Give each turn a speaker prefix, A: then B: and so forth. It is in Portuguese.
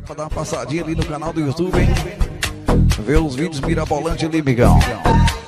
A: pra dar uma passadinha ali no canal do YouTube, hein? Ver os vídeos mirabolantes ali, migão.